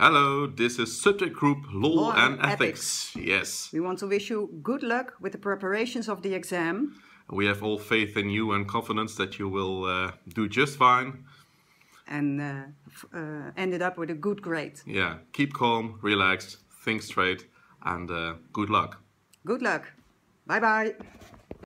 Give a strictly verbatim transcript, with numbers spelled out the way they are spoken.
Hello, this is Subject Group Law, Law and, and Ethics. Ethics. Yes. We want to wish you good luck with the preparations of the exam. We have all faith in you and confidence that you will uh, do just fine. And uh, f uh, ended up with a good grade. Yeah, keep calm, relaxed, think straight, and uh, good luck. Good luck. Bye bye.